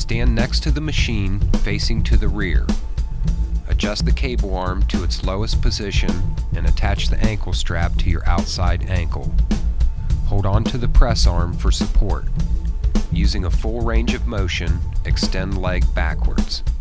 Stand next to the machine, facing to the rear. Adjust the cable arm to its lowest position and attach the ankle strap to your outside ankle. Hold on to the press arm for support. Using a full range of motion, extend leg backwards.